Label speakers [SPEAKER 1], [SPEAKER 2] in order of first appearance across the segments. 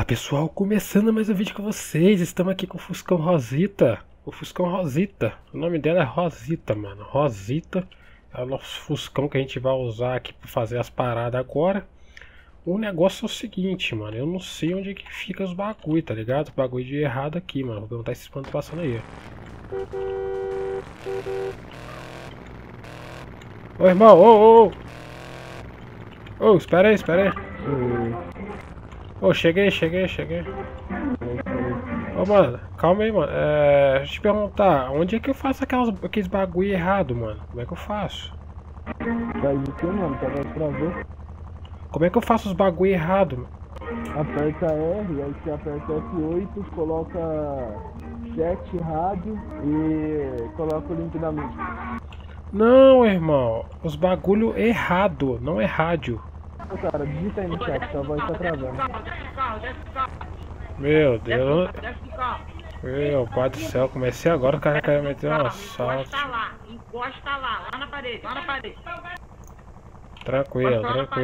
[SPEAKER 1] Pessoal, começando mais um vídeo com vocês. Estamos aqui com o Fuscão Rosita. O Fuscão Rosita. O nome dela é Rosita, mano. Rosita é o nosso Fuscão que a gente vai usar aqui para fazer as paradas agora. O negócio é o seguinte, mano. Eu não sei onde é que fica os bagulho, tá ligado? O bagulho de errado aqui, mano. Vou perguntar esse espanto passando aí. Ô, irmão, ô. Ô, espera aí. Ô, cheguei. Ô, mano, calma aí, mano. Deixa eu te perguntar, onde é que eu faço aqueles bagulho errado, mano? Como é que eu faço? Como é que eu faço os bagulho errado, mano?
[SPEAKER 2] Aperta R, aí você aperta F8, coloca chat, rádio e coloca o link da mídia.
[SPEAKER 1] Não, irmão, os bagulho errado, não é rádio.
[SPEAKER 2] Cara, digita aí no chat, sua voz tá travando.
[SPEAKER 1] Meu Deus. Meu pai do céu, comecei agora, o cara quer meter um assalto.
[SPEAKER 3] Encosta lá na parede,
[SPEAKER 1] Tranquilo.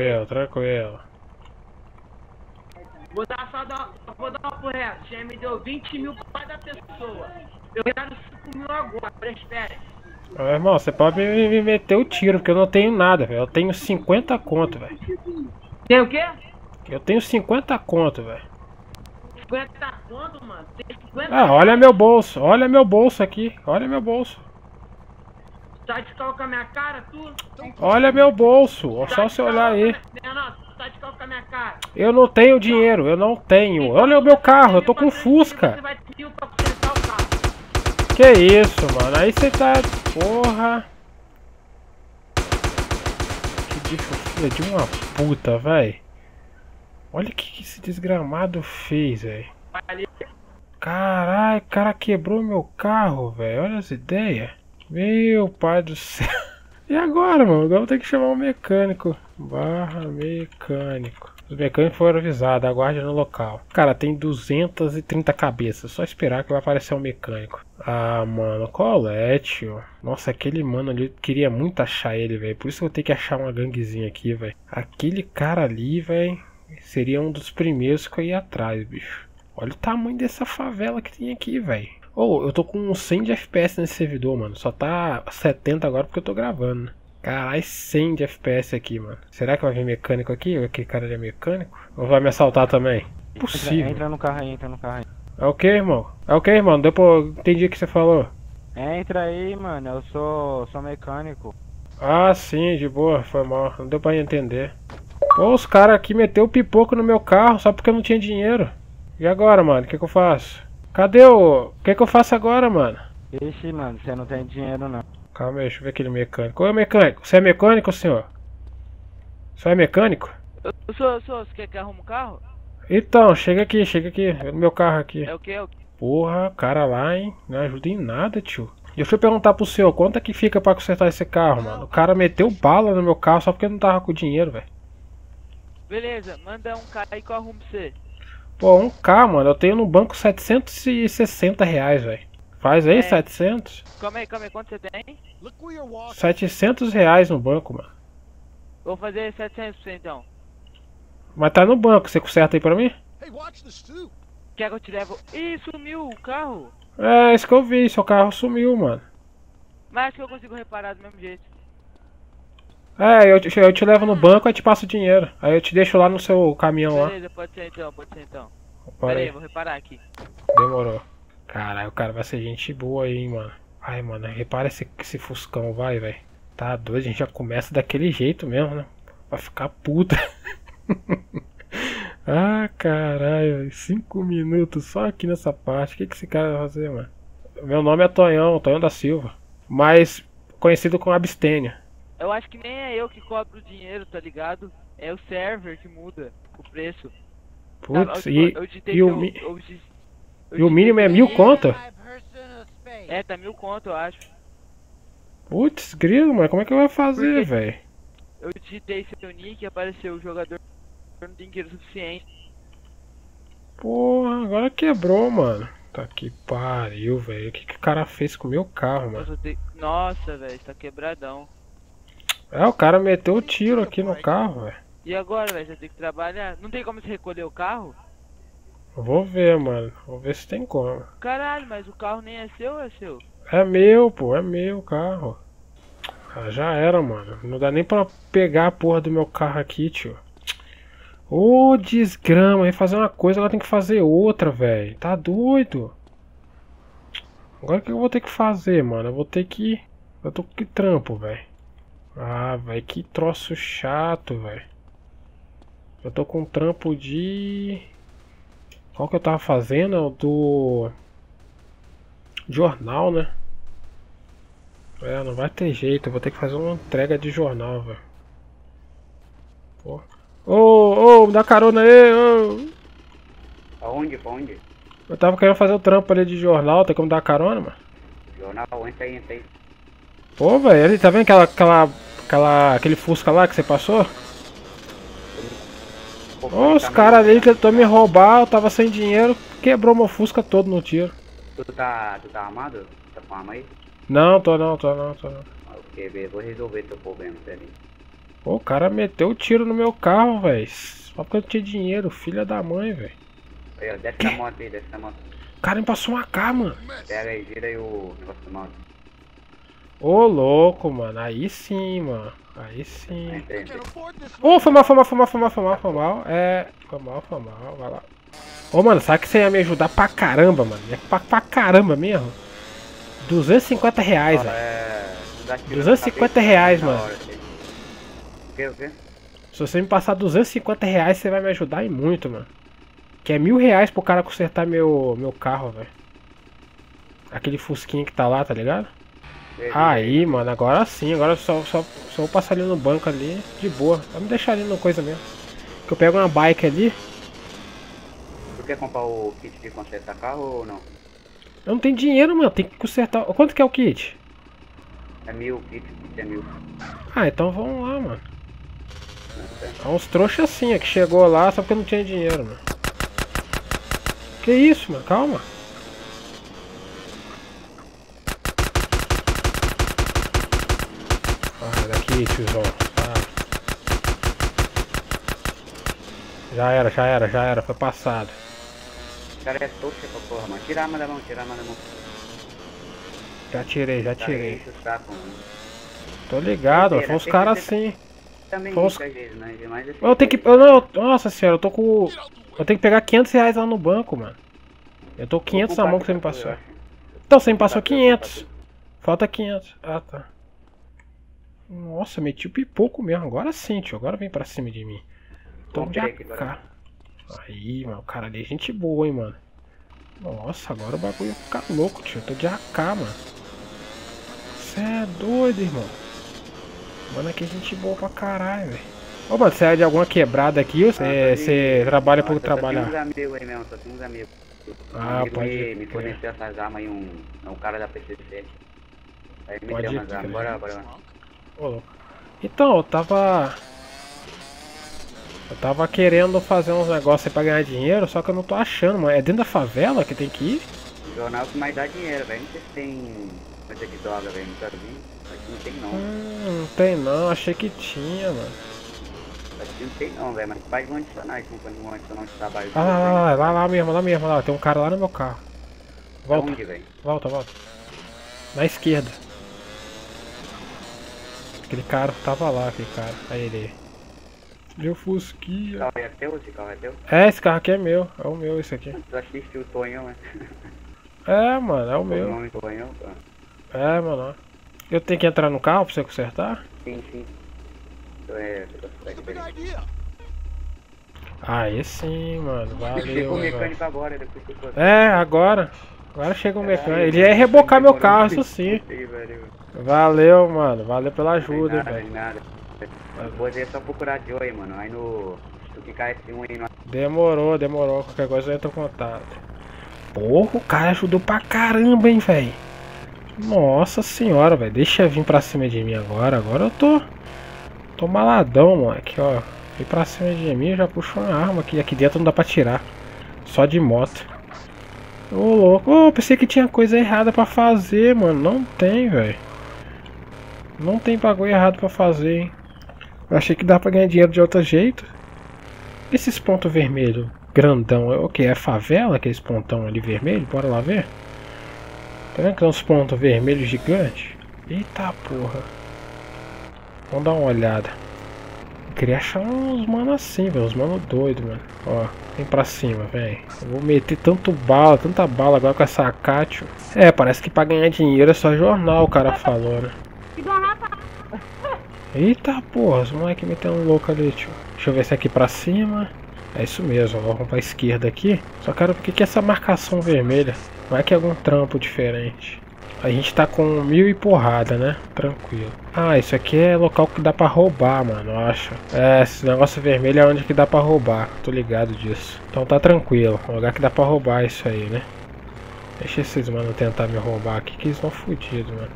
[SPEAKER 3] Vou dar uma por reto. Já me deu 20 mil pra cada pessoa. Eu quero 5 mil agora, espere.
[SPEAKER 1] Ô, irmão, você pode me meter o tiro, porque eu não tenho nada, velho. Eu tenho 50 conto, velho.
[SPEAKER 3] Tem o quê?
[SPEAKER 1] Eu tenho 50 conto, velho.
[SPEAKER 3] 50 conto, mano? Tem 50?
[SPEAKER 1] Ah, olha meu bolso aqui, olha meu bolso.
[SPEAKER 3] Tá de cal com a minha cara, tu?
[SPEAKER 1] Olha meu bolso, só você olhar aí.
[SPEAKER 3] Não, tu tá de cal com a minha cara.
[SPEAKER 1] Eu não tenho dinheiro, eu não tenho. Olha o meu carro, eu tô com Fusca.
[SPEAKER 3] Você vai ter mil pra consertar o carro.
[SPEAKER 1] Que isso, mano? Aí você tá... Porra. Que bicho filha de uma puta, véi. Olha o que esse desgramado fez, véi. Caralho, o cara quebrou meu carro, velho. Olha as ideias. Meu pai do céu. E agora, mano? Agora vou ter que chamar um mecânico. Mecânico. Os mecânicos foram avisados, aguarde no local. Cara, tem 230 cabeças. Só esperar que vai aparecer um mecânico. Ah, mano, qual é, tio? Nossa, aquele mano ali, eu queria muito achar ele, velho. Por isso que eu tenho que achar uma ganguezinha aqui, velho. Aquele cara ali, velho, seria um dos primeiros que eu ia atrás, bicho. Olha o tamanho dessa favela que tem aqui, velho. Eu tô com 100 de FPS nesse servidor, mano. Só tá 70 agora porque eu tô gravando, né? Caralho, 100 de FPS aqui, mano. Será que vai vir mecânico aqui? Aquele cara ali é mecânico? Ou vai me assaltar também? Impossível.
[SPEAKER 2] Entra no carro aí,
[SPEAKER 1] É o que, irmão? Depois entendi o que você falou.
[SPEAKER 2] Entra aí, mano, eu sou mecânico.
[SPEAKER 1] Ah, sim, de boa, foi mal. Não deu pra entender. Pô, os caras aqui meteu o pipoco no meu carro só porque eu não tinha dinheiro. E agora, mano? O que eu faço? Cadê o... O que eu faço agora, mano?
[SPEAKER 2] Ixi, mano, você não tem dinheiro não.
[SPEAKER 1] Calma aí, deixa eu ver aquele mecânico. Ô, mecânico, você é mecânico, senhor? Você é mecânico?
[SPEAKER 3] Eu sou, você quer que arrume um carro?
[SPEAKER 1] Então, chega aqui, no meu carro aqui.
[SPEAKER 3] É o quê?
[SPEAKER 1] Porra, cara lá, hein? Não ajuda em nada, tio. Deixa eu perguntar pro senhor, quanto é que fica pra consertar esse carro, mano? O cara meteu bala no meu carro só porque eu não tava com dinheiro, velho.
[SPEAKER 3] Beleza, manda um cara aí que eu arrumo pra você.
[SPEAKER 1] Pô, 1K, mano, eu tenho no banco 760 reais, velho. Faz aí, 700?
[SPEAKER 3] Calma aí, quanto você tem?
[SPEAKER 1] 700 reais no banco, mano.
[SPEAKER 3] Vou fazer 700 pra você então.
[SPEAKER 1] Mas tá no banco, você conserta aí pra mim?
[SPEAKER 3] Quer que eu te levo? Ih, sumiu o carro.
[SPEAKER 1] É, isso que eu vi, seu carro sumiu, mano.
[SPEAKER 3] Mas acho que eu consigo reparar do mesmo jeito.
[SPEAKER 1] É, eu te levo no banco e te passo o dinheiro. Aí eu te deixo lá no seu caminhão lá.
[SPEAKER 3] Beleza, pode ser então.
[SPEAKER 1] Pera
[SPEAKER 3] Pera
[SPEAKER 1] aí,
[SPEAKER 3] aí, vou reparar aqui.
[SPEAKER 1] demorou. Caralho, o cara vai ser gente boa aí, hein, mano. Ai, mano, repara esse Fuscão, vai, velho. Tá doido, a gente já começa daquele jeito mesmo, né? Vai ficar puta. Ah, caralho, 5 minutos só aqui nessa parte. O que esse cara vai fazer, mano? Meu nome é Tonhão da Silva. Mas conhecido como Abstênia.
[SPEAKER 3] Eu acho que nem é eu que cobro o dinheiro, tá ligado? É o server que muda o preço.
[SPEAKER 1] Putz,
[SPEAKER 3] Tá,
[SPEAKER 1] e o mínimo é 1000 conto?
[SPEAKER 3] É, tá 1000 conto, eu acho.
[SPEAKER 1] Putz, grilo, mano, como é que eu vou fazer, velho?
[SPEAKER 3] Eu digitei seu nick e apareceu o jogador não tem dinheiro suficiente.
[SPEAKER 1] Porra, agora quebrou, mano. Tá que pariu, velho. O que o cara fez com o meu carro, mano?
[SPEAKER 3] Nossa, velho, tá quebradão.
[SPEAKER 1] É, o cara meteu o tiro aqui no carro, velho.
[SPEAKER 3] E agora, velho, você tem que trabalhar. Não tem como você recolher o carro?
[SPEAKER 1] Eu vou ver, mano. Vou ver se tem como.
[SPEAKER 4] Caralho, mas o carro nem é seu ou é seu?
[SPEAKER 1] É meu, pô. É meu carro. Ah, já era, mano. Não dá nem pra pegar a porra do meu carro aqui, tio. Ô, desgrama. Ia fazer uma coisa, agora tem que fazer outra, velho. Tá doido? Agora o que eu vou ter que fazer, mano? Eu vou ter que... Eu tô com que trampo, velho. Ah, velho. Que troço chato, velho. Eu tô com um trampo de... Qual que eu tava fazendo? É o do... jornal, né? É, não vai ter jeito. Eu vou ter que fazer uma entrega de jornal, velho. Pô. Ô, me dá carona aí, ô.
[SPEAKER 5] Aonde? Pra onde?
[SPEAKER 1] Eu tava querendo fazer o trampo ali de jornal. Tem como dar carona, mano?
[SPEAKER 5] Jornal, entra aí, entra aí.
[SPEAKER 1] Pô, velho. Ali, tá vendo aquele Fusca lá que você passou? Ô, os caras ali tentou me roubar. Eu tava sem dinheiro. Quebrou meu Fusca todo no tiro.
[SPEAKER 5] Tu tá armado? Tá com arma aí?
[SPEAKER 1] Não, tô não.
[SPEAKER 5] Ok, beleza, vou resolver teu problema, peraí.
[SPEAKER 1] Pô, o cara meteu o tiro no meu carro, velho. Só porque eu não tinha dinheiro, filha da mãe, velho.
[SPEAKER 5] Aí, ó, desce da moto aí, desce da moto.
[SPEAKER 1] O cara me passou uma K, mano.
[SPEAKER 5] Pega aí, gira aí o negócio da moto.
[SPEAKER 1] Ô, louco, mano. Aí sim, mano. Aí sim.
[SPEAKER 5] Entra aí, entra aí.
[SPEAKER 1] Ô, foi mal. É, foi mal. Vai lá. Ô, mano, sabe que você ia me ajudar pra caramba, mano? Pra caramba mesmo. 250 reais, velho.
[SPEAKER 5] Dá tiro na
[SPEAKER 1] 250
[SPEAKER 5] cabeça,
[SPEAKER 1] reais,
[SPEAKER 5] na
[SPEAKER 1] mano.
[SPEAKER 5] hora, filho. O quê?
[SPEAKER 1] Se você me passar 250 reais, você vai me ajudar e muito, mano. Que é 1000 reais pro cara consertar meu carro, velho. Aquele fusquinha que tá lá, tá ligado? Aí, mano, agora sim. Agora eu só vou passar ali no banco ali, de boa. Vai me deixar ali no coisa mesmo. Que eu pego uma bike ali.
[SPEAKER 5] Tu quer comprar o kit de consertar carro ou não?
[SPEAKER 1] Eu não tenho dinheiro, mano. Tem que consertar. Quanto que é o kit?
[SPEAKER 5] É 1000, kit é 1000.
[SPEAKER 1] Ah, então vamos lá, mano. É uns trouxas assim, é que chegou lá só porque não tinha dinheiro, mano. Que isso, mano? Calma. Sai daqui, tiozão. Sai. Já era. Foi passado.
[SPEAKER 5] O cara é trouxa pra porra, mano. Tira a arma da mão,
[SPEAKER 1] Já tirei.
[SPEAKER 5] Enche o saco, mano.
[SPEAKER 1] Tô ligado, foi uns caras assim.
[SPEAKER 5] Também
[SPEAKER 1] Vamos-
[SPEAKER 5] muitas vezes, né? Mas assim,
[SPEAKER 1] Eu tenho que. Nossa senhora, eu tô com. Eu tenho que pegar 500 reais lá no banco, mano. Eu tô com 500 na mão que você me passou. Então você me passou 500. Falta 500. Ah, tá. Nossa, meti o pipoco mesmo. Agora sim, tio. Agora vem pra cima de mim. Toma de
[SPEAKER 5] Comprei aqui,
[SPEAKER 1] AK. Aí, mano. O cara ali é gente boa, hein, mano. Nossa, agora o bagulho vai ficar louco, tio. Eu tô de AK, mano. Você é doido, irmão. Mano, aqui é gente boa pra caralho, velho. Ô, mano, você é de alguma quebrada aqui ou você trabalha por trabalhar?
[SPEAKER 5] Só tem uns amigos aí mesmo, só tem uns amigos.
[SPEAKER 1] Ah,
[SPEAKER 5] amigo
[SPEAKER 1] pode
[SPEAKER 5] me
[SPEAKER 1] crer.
[SPEAKER 5] forneceu essas armas aí, um cara da PC7. Aí me
[SPEAKER 1] Pode
[SPEAKER 5] deu umas armas,
[SPEAKER 1] crer.
[SPEAKER 5] bora.
[SPEAKER 1] Ô, louco. Então, eu tava querendo fazer uns negócios aí pra ganhar dinheiro, só que eu não tô achando, mano. É dentro da favela que tem que ir?
[SPEAKER 5] Jornal que mais dá dinheiro, velho. Não sei se tem coisa de droga, velho. Nunca vi. Aqui não tem não.
[SPEAKER 1] Não tem não, achei que tinha, mano.
[SPEAKER 5] Aqui não tem não, velho. Mas pode vão adicionar isso, quando vão adicionar de trabalho.
[SPEAKER 1] Lá mesmo, lá. Tem um cara lá no meu carro. Volta,
[SPEAKER 5] Onde, velho?
[SPEAKER 1] volta. Na esquerda. Aquele cara tava lá, aquele cara. Aí ele. Meu Fusquinha.
[SPEAKER 5] Carro é teu? Esse carro é teu?
[SPEAKER 1] É, esse carro aqui é meu. É o meu esse aqui.
[SPEAKER 5] Tu assistiu o Tonhão, né?
[SPEAKER 1] É, mano, é o
[SPEAKER 5] O
[SPEAKER 1] meu.
[SPEAKER 5] nome do Tonhão, pô.
[SPEAKER 1] É, mano. Eu tenho que entrar no carro pra você consertar?
[SPEAKER 5] Sim. Então você consegue, velho.
[SPEAKER 1] Aí sim, mano. Valeu,
[SPEAKER 5] Chegou o
[SPEAKER 1] velho.
[SPEAKER 5] mecânico agora, depois que eu tô...
[SPEAKER 1] É, agora. Agora chega o mecânico. Ele ia rebocar meu carro, isso sim. Valeu, mano. Valeu pela ajuda, velho.
[SPEAKER 5] Nada. Vou é só procurar Joey, mano. Aí no... Se tu ficar esse um aí no...
[SPEAKER 1] Demorou. Qualquer coisa eu entro em contato. Porra, o cara ajudou pra caramba, hein, velho. Nossa senhora, velho. Deixa eu vir pra cima de mim agora. Agora eu tô maladão, moleque, ó. Vem pra cima de mim e já puxou uma arma aqui. Aqui dentro não dá pra tirar. Só de moto. Ô, louco. Ô, pensei que tinha coisa errada pra fazer, mano. Não tem, velho. Não tem bagulho errado pra fazer, hein. Eu achei que dá pra ganhar dinheiro de outro jeito. Esses pontos vermelhos grandão. É o que? É favela? Aqueles pontão ali vermelho? Bora lá ver. Tá vendo que tem uns pontos vermelhos gigantes? Eita porra. Vamos dar uma olhada. Eu queria achar uns mano assim, velho. Uns mano doido, mano. Ó, vem pra cima, vem. Eu vou meter tanta bala agora com essa AK, tio. É, parece que pra ganhar dinheiro é só jornal, o cara falou, né? Eita porra, os moleques metendo louco ali, tio. Deixa eu ver se é aqui pra cima. É isso mesmo, vamos pra esquerda aqui. Só quero ver o que é essa marcação vermelha. Vai que é algum trampo diferente. A gente tá com 1000 e porrada, né? Tranquilo. Ah, isso aqui é local que dá pra roubar, mano, eu acho. É, esse negócio vermelho é onde que dá pra roubar. Tô ligado disso. Então tá tranquilo. Um lugar que dá pra roubar isso aí, né? Deixa esses mano tentar me roubar aqui que eles vão fodidos, mano.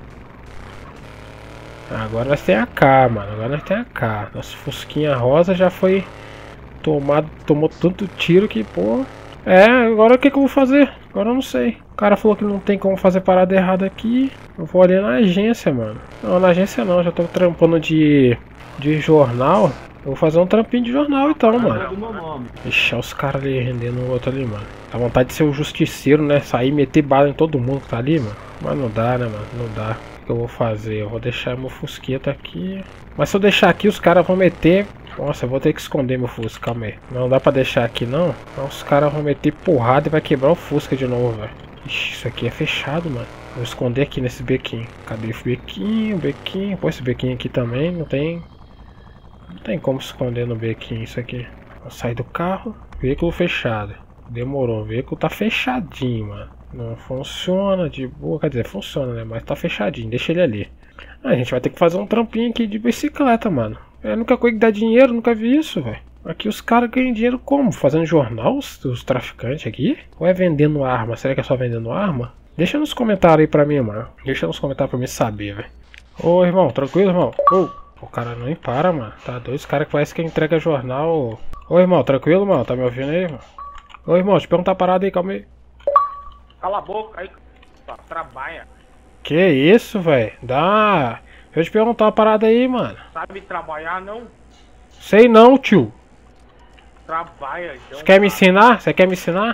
[SPEAKER 1] Agora nós tem AK, mano. Agora nós tem AK. Nosso fusquinha rosa já foi tomou tanto tiro que, pô. É, agora o que eu vou fazer? Agora eu não sei. O cara falou que não tem como fazer parada errada aqui. Eu vou ali na agência, mano. Não, na agência não. Já tô trampando de jornal. Eu vou fazer um trampinho de jornal então, mano. Ixi, olha os caras ali rendendo o outro ali, mano. Dá vontade de ser um justiceiro, né? Sair e meter bala em todo mundo que tá ali, mano. Mas não dá, né, mano? Não dá. O que eu vou fazer? Eu vou deixar meu fusqueta aqui. Mas se eu deixar aqui, os caras vão meter... Nossa, eu vou ter que esconder meu Fusca, calma aí. Não dá pra deixar aqui não. Então os caras vão meter porrada e vai quebrar o Fusca de novo, velho. Ixi, isso aqui é fechado, mano. Vou esconder aqui nesse bequinho. Cadê o bequinho, bequinho? Pô, esse bequinho aqui também não tem... Não tem como esconder no bequinho isso aqui. Vou sair do carro. Veículo fechado. Demorou, o veículo tá fechadinho, mano. Não funciona de boa, quer dizer, funciona, né? Mas tá fechadinho, deixa ele ali. A gente vai ter que fazer um trampinho aqui de bicicleta, mano. É a única coisa que dá dinheiro, nunca vi isso, velho. Aqui os caras ganham dinheiro como? Fazendo jornal, os traficantes aqui? Ou é vendendo arma? Será que é só vendendo arma? Deixa nos comentários aí pra mim, mano. Deixa nos comentários pra mim saber, velho. Ô, irmão, tranquilo, irmão? Ô, o cara nem para, mano. Tá doido, os caras que parece que entrega jornal. Ô, irmão, tranquilo, mano? Tá me ouvindo aí, irmão? Ô, irmão, deixa eu perguntar uma parada aí, calma aí.
[SPEAKER 6] Cala a boca aí, trabalha.
[SPEAKER 1] Que isso, velho? Dá... Deixa eu te perguntar uma parada aí, mano.
[SPEAKER 6] Sabe trabalhar, não?
[SPEAKER 1] Sei não, tio.
[SPEAKER 6] Trabalha, então.
[SPEAKER 1] Você quer me ensinar? Você quer me ensinar?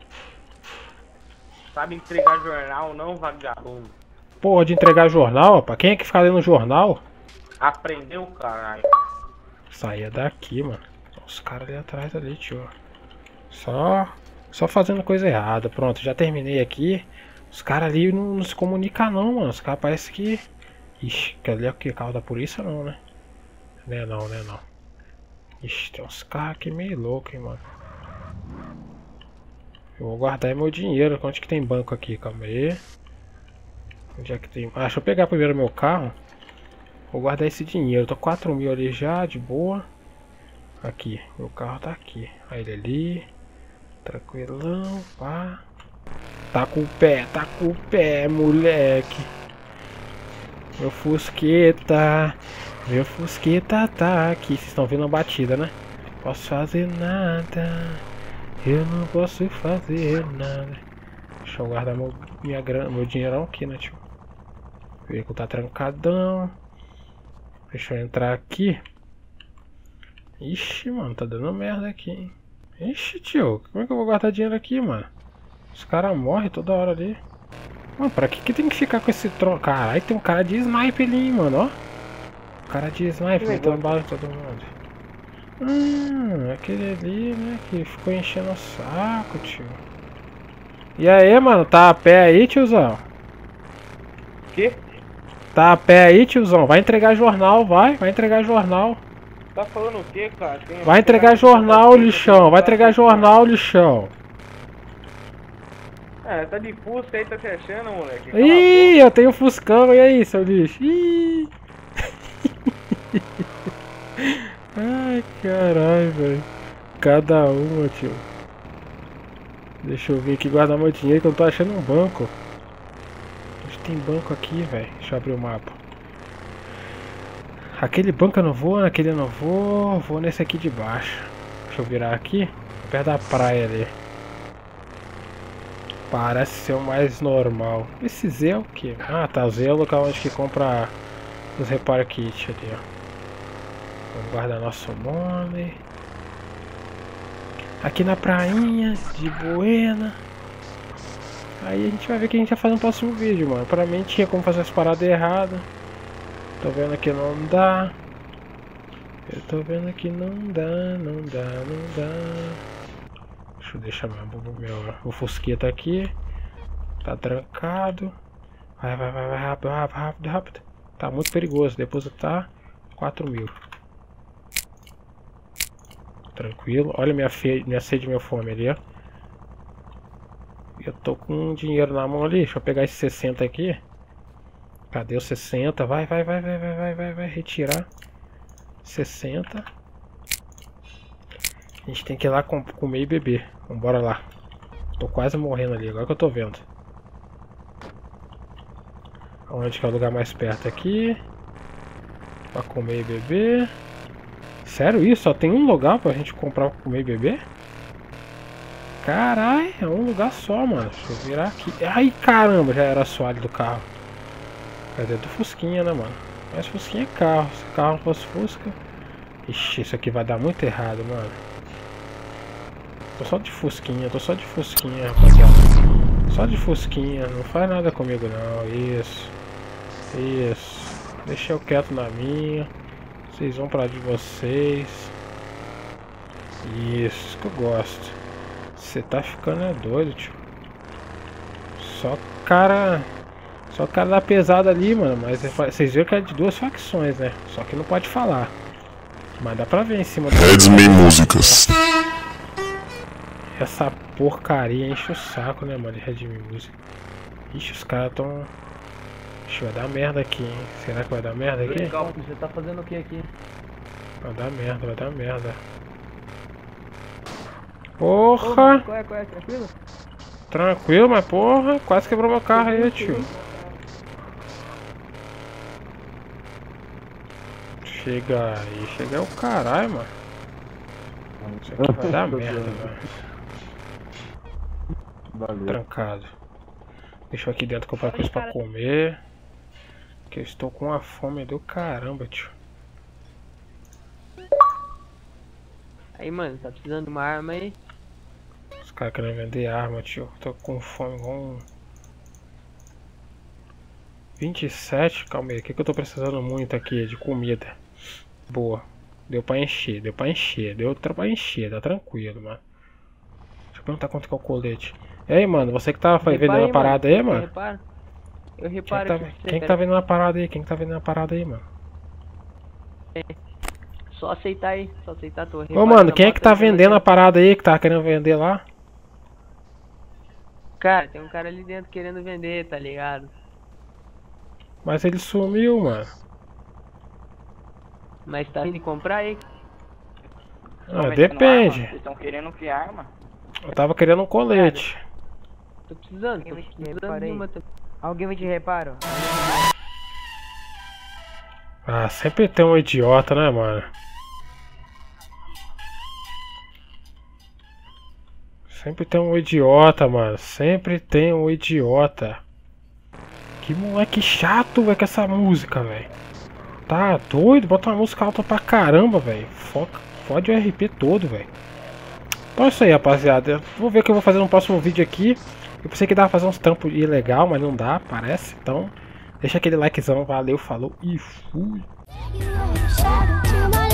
[SPEAKER 6] Sabe entregar jornal, não, vagabundo?
[SPEAKER 1] Porra, de entregar jornal, pra quem é que fica lendo jornal?
[SPEAKER 6] Aprendeu, caralho.
[SPEAKER 1] Saia daqui, mano. Os caras ali atrás ali, tio. Só fazendo coisa errada. Pronto, já terminei aqui. Os caras ali não se comunicam não, mano. Os caras parecem que... Ixi, que ali é o que? Carro da polícia não, né? Não é não, não é não. Ixi, tem uns carros aqui meio loucos, hein, mano. Eu vou guardar meu dinheiro. Onde que tem banco aqui? Calma aí. Onde é que tem... Ah, deixa eu pegar primeiro meu carro. Vou guardar esse dinheiro. Tô 4.000 ali já, de boa. Aqui, meu carro tá aqui. Aí ele ali. Tranquilão, pá. Tá com o pé, moleque. Meu fusqueta tá aqui. Vocês estão vendo a batida, né? Posso fazer nada. Eu não posso fazer nada. Deixa eu guardar meu dinheirão aqui, né, tio? O veículo tá trancadão. Deixa eu entrar aqui. Ixi, mano, tá dando merda aqui, hein? Ixi, tio, como é que eu vou guardar dinheiro aqui, mano? Os caras morrem toda hora ali. Mano, pra que tem que ficar com esse tronco? Caralho, tem um cara de sniper ali, hein, mano, ó. Um cara de sniper, metendo bala em todo mundo. Aquele ali, né, que ficou enchendo o saco, tio. E aí, mano, tá a pé aí, tiozão?
[SPEAKER 6] Que?
[SPEAKER 1] Tá a pé aí, tiozão? Vai entregar jornal, vai entregar jornal.
[SPEAKER 6] Tá falando o que, cara?
[SPEAKER 1] Vai entregar jornal, lixão. Vai entregar jornal, lixão.
[SPEAKER 6] É, tá de Fusca aí, tá se achando, moleque.
[SPEAKER 1] Ih, eu tenho Fuscão, e aí, seu lixo? Ih. Ai, caralho, velho. Cada uma, tio. Deixa eu vir aqui guardar meu dinheiro que eu não tô achando um banco. Onde tem banco aqui, velho? Deixa eu abrir o mapa. Aquele banco eu não vou, naquele eu não vou. Vou nesse aqui de baixo. Deixa eu virar aqui. Perto da praia ali. Parece ser o mais normal. Esse Z é o que? Ah, tá. O Z é o local onde que compra os reparo kit ali, ó. Vamos guardar nosso nome. Aqui na prainha, de Buena. Aí a gente vai ver o que a gente vai fazer no próximo vídeo, mano. Pra mim tinha como fazer as paradas erradas. Tô vendo que não dá. Eu tô vendo que não dá. Deixa eu deixar o Fusquinha tá aqui. Tá trancado. Vai, rápido. Tá muito perigoso. Depositar 4.000. Tranquilo. Olha minha sede e minha fome ali, ó. Eu tô com dinheiro na mão ali. Deixa eu pegar esse 60 aqui. Cadê o 60? Vai. Retirar. 60. A gente tem que ir lá comer e beber. Vambora lá. Tô quase morrendo ali. Agora que eu tô vendo. Onde que é o lugar mais perto aqui? Pra comer e beber. Sério isso? Só tem um lugar pra gente comprar pra comer e beber? Caralho, é um lugar só, mano. Deixa eu virar aqui. Ai, caramba, já era assoalho do carro. Cadê do Fusquinha, né, mano? Mas Fusquinha é carro. Se o carro não fosse Fusca... Ixi, isso aqui vai dar muito errado, mano. Tô só de Fusquinha, rapaziada. Só de Fusquinha, não faz nada comigo não. Isso. Deixa eu quieto na minha. Vocês vão pra lá de vocês. Isso que eu gosto. Você tá ficando doido, tio. Só cara da pesada ali, mano. Mas vocês viram que é de duas facções, né? Só que não pode falar. Mas dá pra ver em cima do...
[SPEAKER 7] Redmi Músicas.
[SPEAKER 1] Essa porcaria enche o saco, né, mano? De Redmi Música. Ixi, os caras tão... Ixi, vai dar merda aqui, hein? Será que vai dar merda aqui?
[SPEAKER 2] Legal, você tá fazendo o que aqui?
[SPEAKER 1] Vai dar merda. Porra!
[SPEAKER 2] Qual é? Tranquilo?
[SPEAKER 1] Tranquilo, mas porra, quase quebrou meu carro aí, tio. Chega é o caralho, mano. Isso aqui vai dar merda, velho.
[SPEAKER 2] Valeu.
[SPEAKER 1] Trancado. Deixa eu aqui dentro comprar coisa pra comer. Que eu estou com uma fome do caramba, tio.
[SPEAKER 4] Aí, mano, tá precisando de uma arma aí?
[SPEAKER 1] Os caras querem vender arma, tio. Tô com fome igual um... 27, calma aí. O que eu tô precisando muito aqui de comida? Boa. Deu pra encher. Tá tranquilo, mano. Deixa eu perguntar quanto que é o colete. E aí, mano, você que tava vendendo a parada aí, mano?
[SPEAKER 4] Eu reparo.
[SPEAKER 1] Quem que tá vendendo a parada aí? Mano?
[SPEAKER 4] Só aceitar aí, tô.
[SPEAKER 1] Ô, mano, quem é que tá vendendo a parada aí que tava querendo vender lá?
[SPEAKER 4] Cara, tem um cara ali dentro querendo vender, tá ligado?
[SPEAKER 1] Mas ele sumiu, mano.
[SPEAKER 4] Mas tá vindo comprar aí?
[SPEAKER 1] Ah, depende.
[SPEAKER 6] Vocês estão querendo que arma?
[SPEAKER 1] Eu tava querendo um colete.
[SPEAKER 4] Tô precisando de uma também.
[SPEAKER 3] Alguém me te repara?
[SPEAKER 1] Ah, sempre tem um idiota, né, mano? Sempre tem um idiota, mano. Que moleque chato, velho, com essa música, velho. Tá doido? Bota uma música alta pra caramba, velho. Fode o RP todo, velho. Então é isso aí, rapaziada. Vou ver o que eu vou fazer no próximo vídeo aqui. Eu pensei que dava pra fazer uns trampos ilegal, mas não dá, parece. Então, deixa aquele likezão. Valeu, falou e fui.